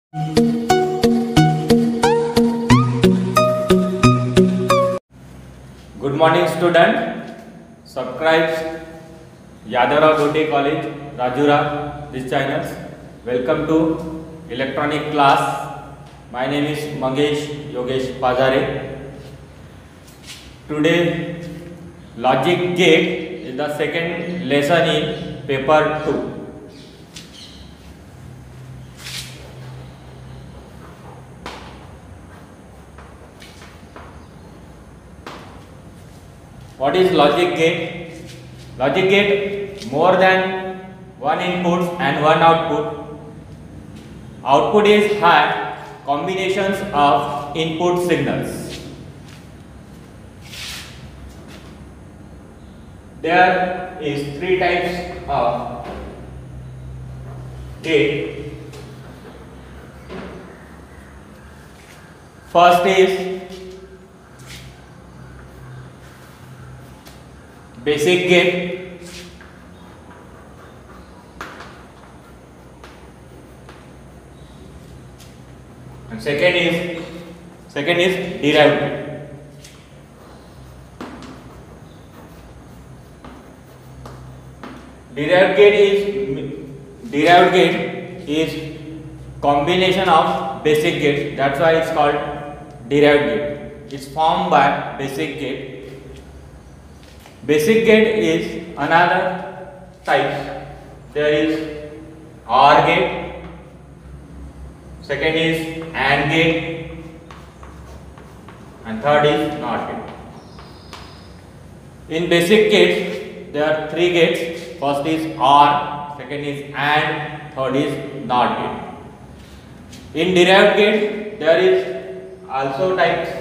Good morning student. Subscribe Yadavrao Gote College, Rajura, this channels. Welcome to electronic class. My name is Mangesh Yogesh Pazare. Today logic gate is the second lesson in paper 2. What is logic gate? Logic gate, more than one input and one output. Output is had combinations of input signals. There is three types of gate. First is basic gate, and second is derived gate. Derived gate is combination of basic gate. That's why it's called derived gate. It's formed by basic gate. Basic gate is another type. There is OR gate, second is AND gate, and third is NOT gate. In basic gate, there are three gates. First is OR, second is AND, third is NOT gate. In derived gate, there is also types.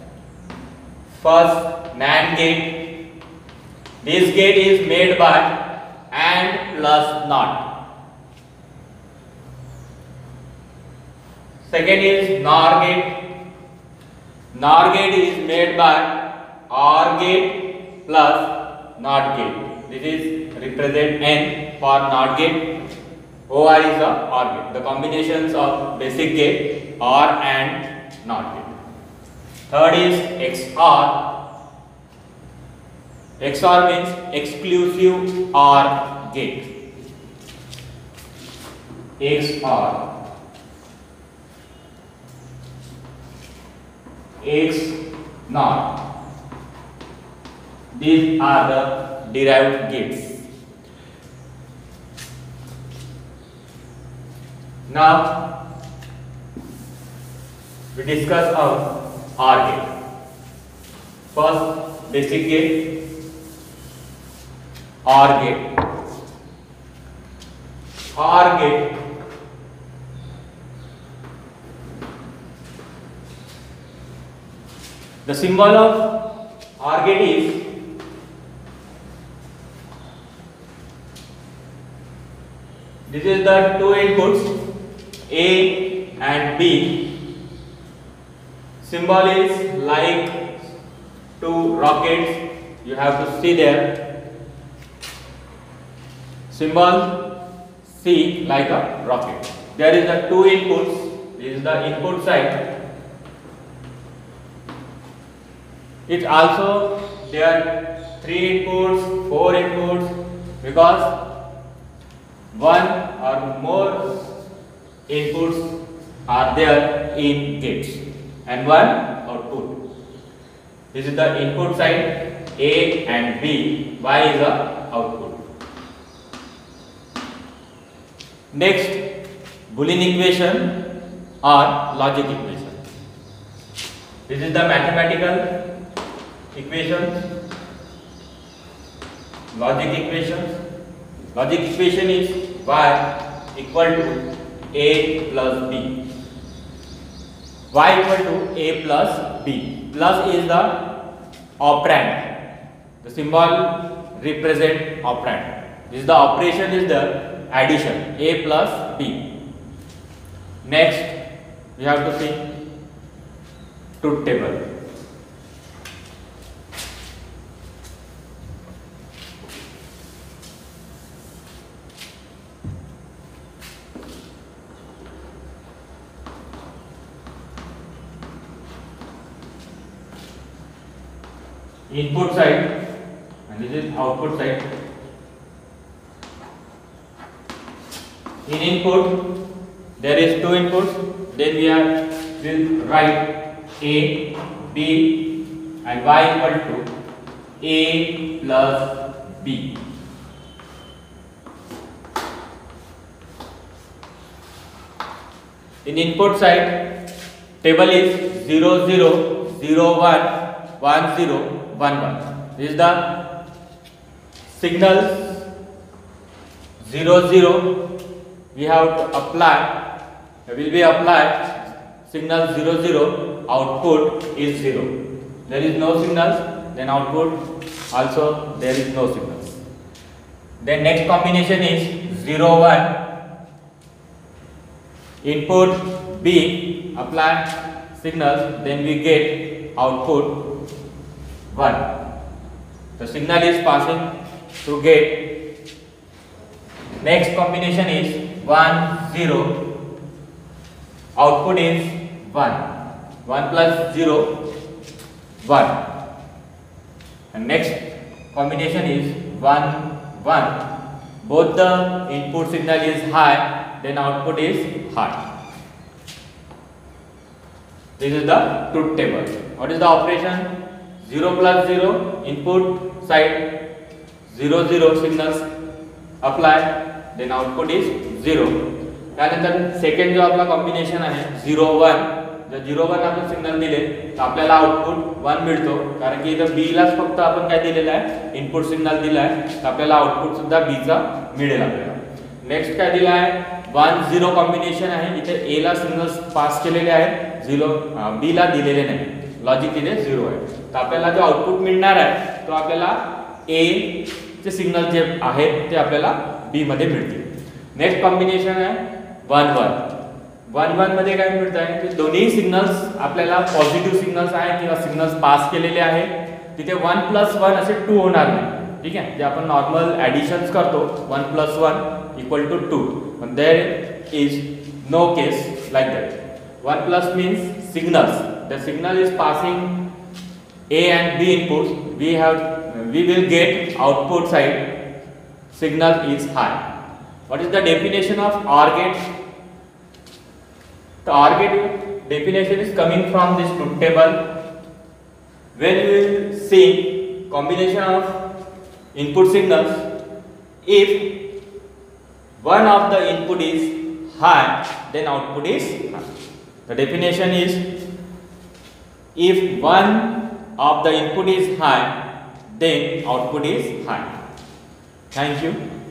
First, NAND gate. This gate is made by AND plus NOT. Second is NOR gate. NOR gate is made by OR gate plus NOT gate. This is represent N for NOT gate. OR is the OR gate. The combinations of basic gate, OR and NOT gate. Third is XOR. XOR means exclusive OR gate. XOR. XNOR. These are the derived gates. Now we discuss our OR gate. First, basic gate. OR gate. OR gate the symbol of OR gate is this is the two inputs A and B. Symbol is like two rockets. You have to see there. Symbol C like a rocket. There is the two inputs. This is the input side. It also there are three inputs, four inputs, because one or more inputs are there in gates and one output. This is the input side A and B. Y is the output. Next, Boolean equation or logic equation. This is the mathematical equations, logic equations. Logic equation is y equal to a plus b. Y equal to a plus b. Plus is the operand. The symbol represent operand. This is the operation is the addition, a plus b. Next, we have to see truth table. input side and this is output side. In input there is two inputs, then will write A, B and y equal to A plus B. In input side table is 0 0 0 1 1 0 1 1. This is the signals 0 0. We have to apply, will be applied signal 0 0, output is 0. There is no signals, then output also there is no signals. Then next combination is 0 1, input B, apply signals, then we get output 1. The signal is passing through gate. Next combination is 1 0, output is 1. 1 plus 0 1. And next combination is 1 1. Both the input signal is high, then output is high. This is the truth table. What is the operation? 0 plus 0, input side 0 0 signals apply, then output is 0. त्यानंतर second जो आपला combination आहे 0 1, जर 0 1 आपण signal दिले तर आपल्याला output 1 मिळतो, कारण की इथं बी लाच फक्त आपण काय दिलेलं आहे, इनपुट सिग्नल दिला आहे, तर आपल्याला आउटपुट सुद्धा बी चा मिळेल आपल्याला. नेक्स्ट काय दिला आहे 1 0 कॉम्बिनेशन आहे, इथे ए ला सिग्नल्स पास केलेले आहेत, 0 बी ला दिलेले नाही, लॉजिक इथे 0 आहे. तर आपल्याला जो आउटपुट मिळणार आहे तो आपल्याला ए चे सिग्नल जे आहेत ते आपल्याला बी मध्ये मिळतील. नेक्स्ट कॉम्बिनेशन आहे 1 1. 1 1 मध्ये काय मिळत आहे की दोन्ही सिग्नल्स आपल्याला पॉझिटिव्ह सिग्नल्स आहे किंवा सिग्नल्स पास केलेले आहेत, तिथे 1 प्लस 1 असे 2 होणार नाही. ठीक आहे, जे आपण नॉर्मल ॲडिशन्स करतो 1 प्लस 1 इक्वल टू 2, पण there is no case like that. 1 plus means signals, the signal is passing A and B inputs, we will get output side signal is high. What is the definition of OR gate? The OR gate definition is coming from this truth table. When we will see combination of input signals, if one of the input is high, then output is high. The definition is if one of the input is high, then output is high. Thank you.